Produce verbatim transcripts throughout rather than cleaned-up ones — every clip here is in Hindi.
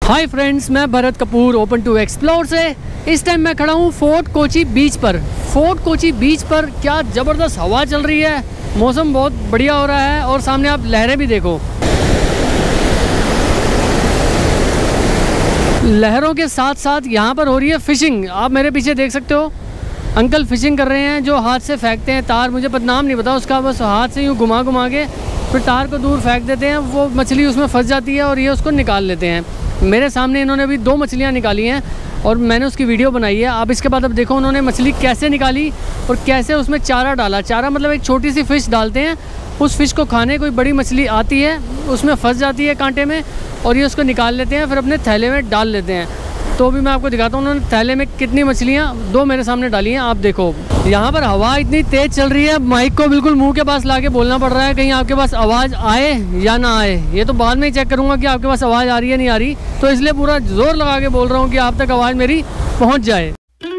हाय फ्रेंड्स, मैं Bharat Kapoor open to explore से। इस टाइम मैं खड़ा हूँ फोर्ट कोची बीच पर। फोर्ट कोची बीच पर क्या ज़बरदस्त हवा चल रही है, मौसम बहुत बढ़िया हो रहा है और सामने आप लहरें भी देखो। लहरों के साथ साथ यहाँ पर हो रही है फिशिंग। आप मेरे पीछे देख सकते हो, अंकल फिशिंग कर रहे हैं जो हाथ से फेंकते हैं तार। मुझे पता नाम नहीं पता उसका, बस हाथ से यूँ घुमा घुमा के फिर तार को दूर फेंक देते हैं। वो मछली उसमें फंस जाती है और ये उसको निकाल लेते हैं। मेरे सामने इन्होंने अभी दो मछलियाँ निकाली हैं और मैंने उसकी वीडियो बनाई है। आप इसके बाद अब देखो उन्होंने मछली कैसे निकाली और कैसे उसमें चारा डाला। चारा मतलब एक छोटी सी फ़िश डालते हैं, उस फिश को खाने कोई बड़ी मछली आती है, उसमें फंस जाती है कांटे में और ये उसको निकाल लेते हैं, फिर अपने थैले में डाल लेते हैं। तो भी मैं आपको दिखाता हूँ उन्होंने थैले में कितनी मछलियाँ, दो मेरे सामने डाली हैं। आप देखो यहाँ पर हवा इतनी तेज़ चल रही है, माइक को बिल्कुल मुंह के पास लाके बोलना पड़ रहा है कहीं आपके पास आवाज़ आए या ना आए। ये तो बाद में ही चेक करूँगा कि आपके पास आवाज़ आ रही है नहीं आ रही, तो इसलिए पूरा जोर लगा के बोल रहा हूँ कि आप तक आवाज़ मेरी पहुँच जाए।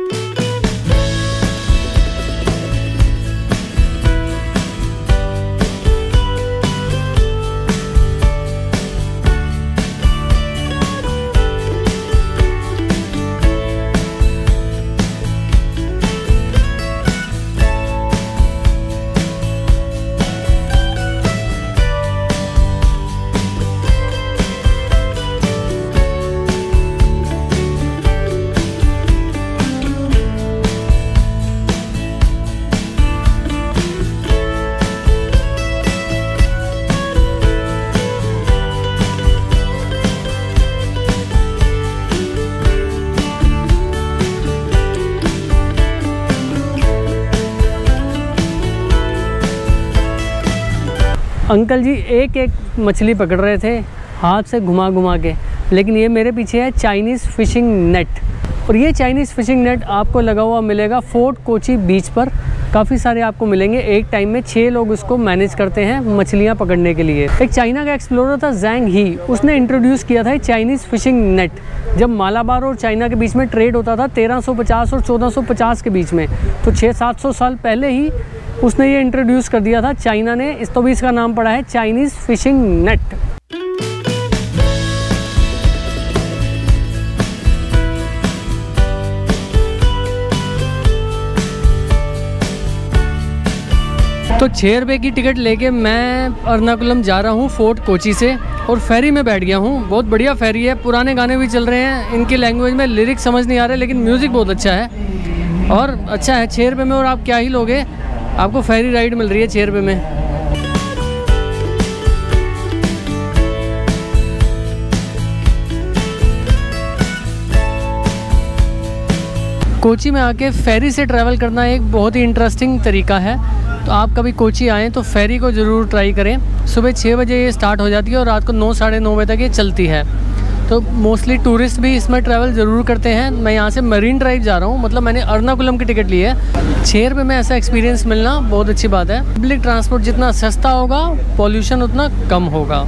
अंकल जी एक एक मछली पकड़ रहे थे हाथ से घुमा घुमा के, लेकिन ये मेरे पीछे है चाइनीज़ फ़िशिंग नेट। और ये चाइनीज़ फ़िशिंग नेट आपको लगा हुआ मिलेगा फोर्ट कोची बीच पर। काफ़ी सारे आपको मिलेंगे, एक टाइम में छः लोग उसको मैनेज करते हैं मछलियाँ पकड़ने के लिए। एक चाइना का एक्सप्लोरर था ज़ैंग ही, उसने इंट्रोड्यूस किया था चाइनीज़ फ़िशिंग नेट। जब मालाबार और चाइना के बीच में ट्रेड होता था तेरह सौ पचास और चौदह सौ पचास के बीच में, तो छः सात सौ साल पहले ही उसने ये इंट्रोड्यूस कर दिया था चाइना ने। इस तो भी इसका नाम पड़ा है चाइनीज़ फ़िशिंग नेट। तो छः रुपये की टिकट लेके मैं एर्नाकुलम जा रहा हूँ फोर्ट कोची से और फेरी में बैठ गया हूँ। बहुत बढ़िया फेरी है, पुराने गाने भी चल रहे हैं। इनकी लैंग्वेज में लिरिक्स समझ नहीं आ रहे, लेकिन म्यूज़िक बहुत अच्छा है और अच्छा है। छः रुपये में और आप क्या ही लोगे, आपको फेरी राइड मिल रही है छः रुपये में। कोची में आके फेरी से ट्रैवल करना एक बहुत ही इंटरेस्टिंग तरीका है। तो आप कभी कोची आएँ तो फेरी को ज़रूर ट्राई करें। सुबह छः बजे ये स्टार्ट हो जाती है और रात को नौ साढ़े नौ बजे तक ये चलती है। तो मोस्टली टूरिस्ट भी इसमें ट्रैवल ज़रूर करते हैं। मैं यहाँ से मरीन ड्राइव जा रहा हूँ, मतलब मैंने एर्नाकुलम की टिकट ली है। छः रुपये में ऐसा एक्सपीरियंस मिलना बहुत अच्छी बात है। पब्लिक ट्रांसपोर्ट जितना सस्ता होगा, पॉल्यूशन उतना कम होगा।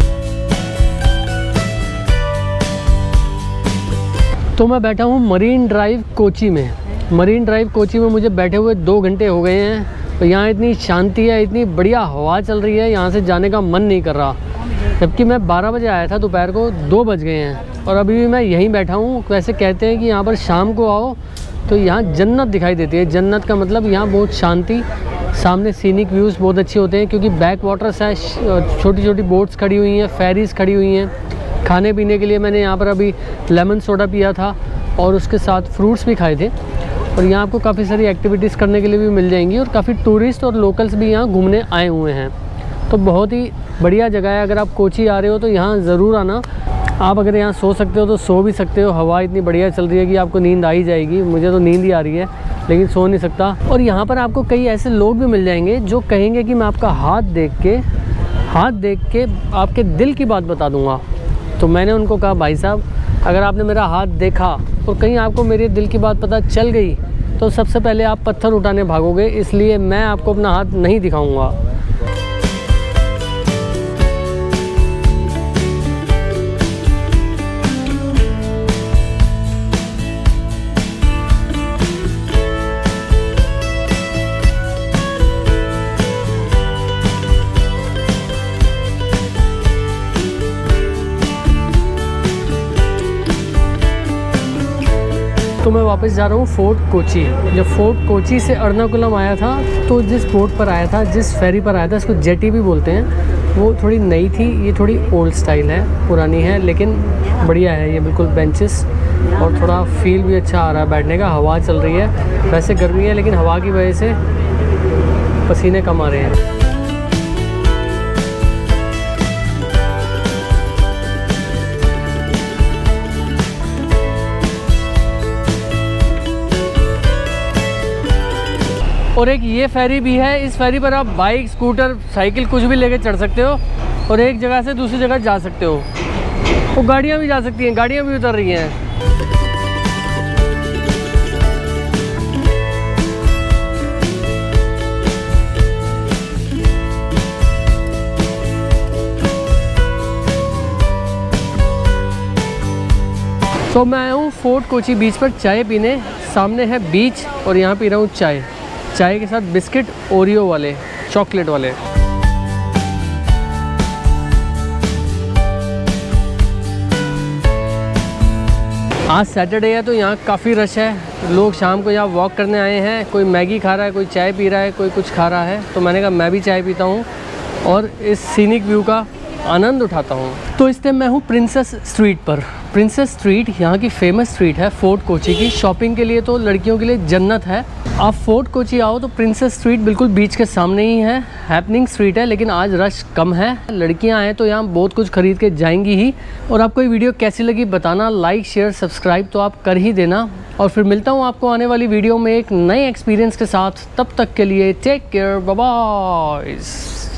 तो मैं बैठा हूँ मरीन ड्राइव कोची में। मरीन ड्राइव कोची में मुझे बैठे हुए दो घंटे हो गए हैं। तो यहाँ इतनी शांति है, इतनी बढ़िया हवा चल रही है, यहाँ से जाने का मन नहीं कर रहा। जबकि मैं बारह बजे आया था, दोपहर को दो बज गए हैं और अभी भी मैं यहीं बैठा हूँ। वैसे कहते हैं कि यहाँ पर शाम को आओ तो यहाँ जन्नत दिखाई देती है। जन्नत का मतलब यहाँ बहुत शांति, सामने सीनिक व्यूज़ बहुत अच्छे होते हैं क्योंकि बैक वाटर्स है, छोटी छोटी बोट्स खड़ी हुई हैं, फेरीज़ खड़ी हुई हैं। खाने पीने के लिए मैंने यहाँ पर अभी लेमन सोडा पिया था और उसके साथ फ्रूट्स भी खाए थे। और यहाँ आपको काफ़ी सारी एक्टिविटीज़ करने के लिए भी मिल जाएंगी और काफ़ी टूरिस्ट और लोकल्स भी यहाँ घूमने आए हुए हैं। तो बहुत ही बढ़िया जगह है। अगर आप कोची आ रहे हो तो यहाँ ज़रूर आना। आप अगर यहाँ सो सकते हो तो सो भी सकते हो। हवा इतनी बढ़िया चल रही है कि आपको नींद आ ही जाएगी। मुझे तो नींद ही आ रही है, लेकिन सो नहीं सकता। और यहाँ पर आपको कई ऐसे लोग भी मिल जाएंगे जो कहेंगे कि मैं आपका हाथ देख के हाथ देख के आपके दिल की बात बता दूँगा। तो मैंने उनको कहा, भाई साहब अगर आपने मेरा हाथ देखा और कहीं आपको मेरे दिल की बात पता चल गई तो सबसे पहले आप पत्थर उठाने भागोगे, इसलिए मैं आपको अपना हाथ नहीं दिखाऊंगा। तो मैं वापस जा रहा हूँ फोर्ट कोची। जब फोर्ट कोची से एर्नाकुलम आया था तो जिस बोट पर आया था, जिस फेरी पर आया था, इसको जेटी भी बोलते हैं, वो थोड़ी नई थी। ये थोड़ी ओल्ड स्टाइल है, पुरानी है, लेकिन बढ़िया है ये बिल्कुल बेंचेस, और थोड़ा फील भी अच्छा आ रहा है बैठने का। हवा चल रही है, वैसे गर्मी है लेकिन हवा की वजह से पसीने कम आ रहे हैं। और एक ये फेरी भी है, इस फेरी पर आप बाइक, स्कूटर, साइकिल कुछ भी लेके चढ़ सकते हो और एक जगह से दूसरी जगह जा सकते हो। वो तो गाड़ियाँ भी जा सकती हैं, गाड़ियाँ भी उतर रही हैं। तो मैं आया हूँ फोर्ट कोची बीच पर चाय पीने। सामने है बीच और यहाँ पी रहा हूँ चाय, चाय के साथ बिस्किट ओरियो वाले, चॉकलेट वाले। आज सैटरडे है तो यहाँ काफ़ी रश है। लोग शाम को यहाँ वॉक करने आए हैं। कोई मैगी खा रहा है, कोई चाय पी रहा है, कोई कुछ खा रहा है। तो मैंने कहा मैं भी चाय पीता हूँ और इस सीनिक व्यू का आनंद उठाता हूँ। तो इस टाइम मैं हूँ प्रिंसेस स्ट्रीट पर। प्रिंसेस स्ट्रीट यहाँ की फेमस स्ट्रीट है फोर्ट कोची की। शॉपिंग के लिए तो लड़कियों के लिए जन्नत है। आप फोर्ट कोची आओ तो प्रिंसेस स्ट्रीट बिल्कुल बीच के सामने ही है। हैपनिंग स्ट्रीट है लेकिन आज रश कम है। लड़कियाँ आएँ तो यहाँ बहुत कुछ खरीद के जाएंगी ही। और आपको ये वीडियो कैसी लगी बताना, लाइक शेयर सब्सक्राइब तो आप कर ही देना। और फिर मिलता हूँ आपको आने वाली वीडियो में एक नए एक्सपीरियंस के साथ। तब तक के लिए टेक केयर, बाय बाय।